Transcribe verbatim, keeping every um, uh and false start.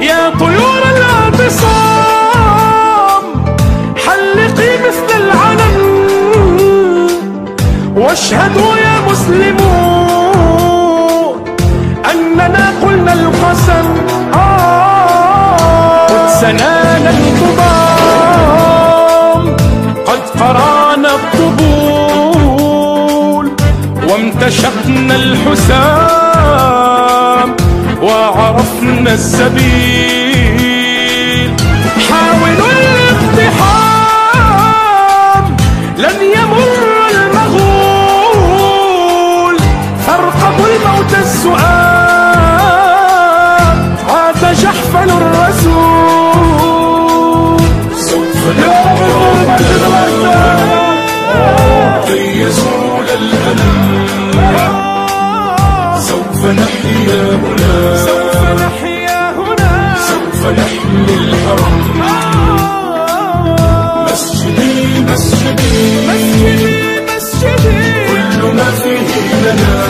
يا طيور الاعتصام حلقي مثل العلم واشهدوا يا مسلمون أننا قلنا القسم. قدسنا الانتظام قد قرأنا الطبول وامتشقنا الحسام وعرفنا السبيل. حاولوا الاقتحام لن يمر المغول فارقبوا الموت السؤال عاد جحفل الرسول. سوف نعبر كي يزول الألم سوف نحيا هنا سوف نحيا هنا سوف نحمي الحرم. مسجدي مسجدي مسجدي مسجدي كل ما فيه لنا